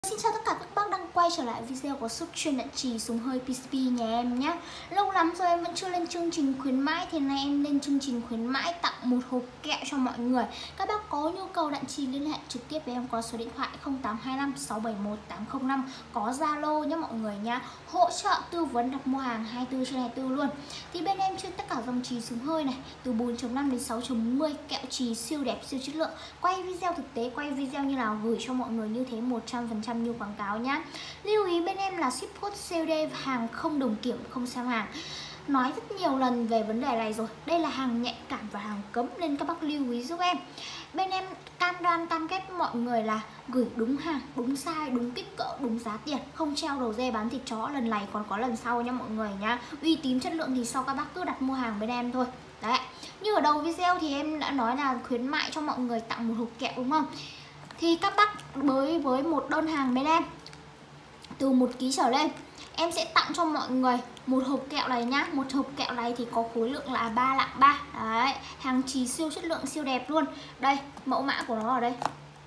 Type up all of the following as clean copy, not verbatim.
Xin chào tất cả các bác đang quay trở lại video của shop chuyên đạn chì súng hơi PCB nhà em nhé. Lâu lắm rồi em vẫn chưa lên chương trình khuyến mãi, thì nay em lên chương trình khuyến mãi tặng một hộp kẹo cho mọi người. Các bác có nhu cầu đạn chì liên hệ trực tiếp với em qua số điện thoại 0825 671 805, có Zalo nhé mọi người nha. Hỗ trợ tư vấn đặt mua hàng 24/24 luôn. Thì bên em chuyên tất cả dòng chì súng hơi này, từ 4.5 đến 6.10, kẹo chì siêu đẹp siêu chất lượng. Quay video thực tế, quay video như nào gửi cho mọi người như thế 100% như quảng cáo nhá. Lưu ý bên em là ship code COD, hàng không đồng kiểm, không xem hàng. Nói rất nhiều lần về vấn đề này rồi. Đây là hàng nhạy cảm và hàng cấm nên các bác lưu ý giúp em. Bên em cam đoan cam kết mọi người là gửi đúng hàng, đúng size, đúng kích cỡ, đúng giá tiền, không treo đầu dê bán thịt chó lần này còn có lần sau nha mọi người nhá. Uy tín chất lượng thì sau các bác cứ đặt mua hàng bên em thôi. Đấy, như ở đầu video thì em đã nói là khuyến mại cho mọi người tặng một hộp kẹo đúng không? Thì các bác với một đơn hàng bên em từ 1 kg trở lên, em sẽ tặng cho mọi người một hộp kẹo này nhá. Một hộp kẹo này thì có khối lượng là 3 lạng 3. Đấy, hàng chì siêu chất lượng, siêu đẹp luôn. Đây, mẫu mã của nó ở đây.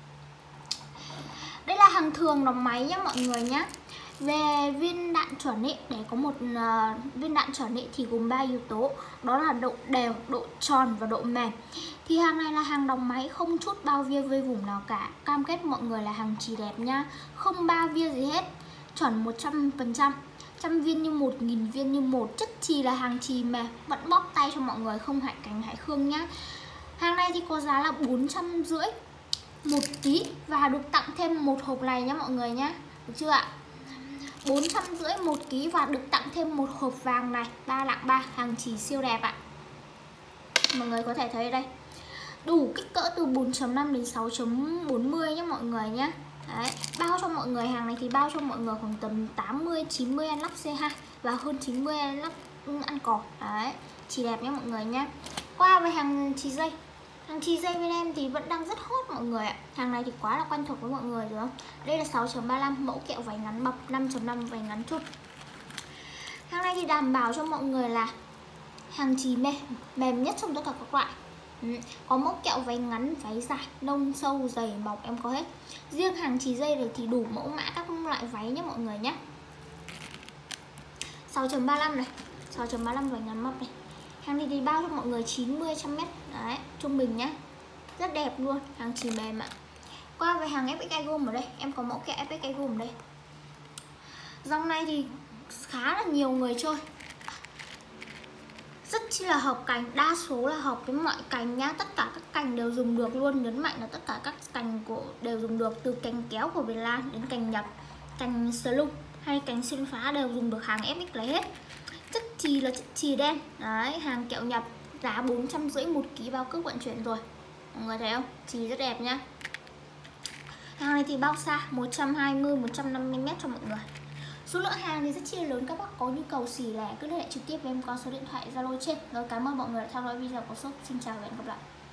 Đây là hàng thường đóng máy nhá mọi người nhá. Về viên đạn chuẩn ý, để có một viên đạn chuẩn ý thì gồm 3 yếu tố. Đó là độ đều, độ tròn và độ mềm. Thì hàng này là hàng đóng máy, không chút bao vía vây vùng nào cả. Cam kết mọi người là hàng chì đẹp nhá, không ba vía gì hết, chuẩn 100%. Trăm viên như 1.000 viên như một. Chất chì là hàng chì mềm, vẫn bóp tay cho mọi người, không hại cánh hại khương nhá. Hàng này thì có giá là 450 1 kg và được tặng thêm một hộp này nhá mọi người nhá. Được chưa ạ? 450 1 kg và được tặng thêm một hộp vàng này, 3 lạng 3, hàng chì siêu đẹp ạ. Mọi người có thể thấy đây. Đủ kích cỡ từ 4.5 đến 6.40 nhé mọi người nhé. Đấy, bao cho mọi người, hàng này thì bao cho mọi người khoảng tầm 80-90 ăn lắp C2 và hơn 90 ăn lắp ăn cỏ. Đấy, chỉ đẹp nhé mọi người nhé. Qua với hàng chì dây. Hàng chì dây bên em thì vẫn đang rất hot mọi người ạ. Hàng này thì quá là quen thuộc với mọi người rồi không? Đây là 6.35, mẫu kẹo váy ngắn bọc, 5.5 váy ngắn chút. Hàng này thì đảm bảo cho mọi người là hàng chì mềm nhất trong tất cả các loại. Có mẫu kẹo váy ngắn, váy dài, nông, sâu, dày, mỏng em có hết. Riêng hàng chì dây này thì đủ mẫu mã các loại váy nhé mọi người nhé. 6.35 này, 6.35 váy ngắn mập này. Hàng này thì bao cho mọi người 90-100m. Đấy, trung bình nhá, rất đẹp luôn, hàng chì mềm ạ. Qua về hàng FX Gold ở đây, em có mẫu kẹo FX Gold ở đây. Dòng này thì khá là nhiều người chơi, rất chi là hợp cành, đa số là hợp với mọi cành nhá. Tất cả các cành đều dùng được luôn, nhấn mạnh là tất cả các cành của đều dùng được, từ cành kéo của Việt Nam đến cành nhập, cành slung hay cành xuyên phá đều dùng được, hàng FX lấy hết. Chất chì là chất chì đen. Đấy, hàng kẹo nhập, giá 450 1 kg, bao cước vận chuyển rồi. Mọi người thấy không? Chì rất đẹp nhá. Hàng này thì bao xa 120-150m cho mọi người. Số lượng hàng thì rất chi là lớn, các bác có nhu cầu xỉ lẻ cứ liên hệ trực tiếp với em qua số điện thoại Zalo trên. Rồi, cảm ơn mọi người đã theo dõi video của shop. Xin chào và hẹn gặp lại.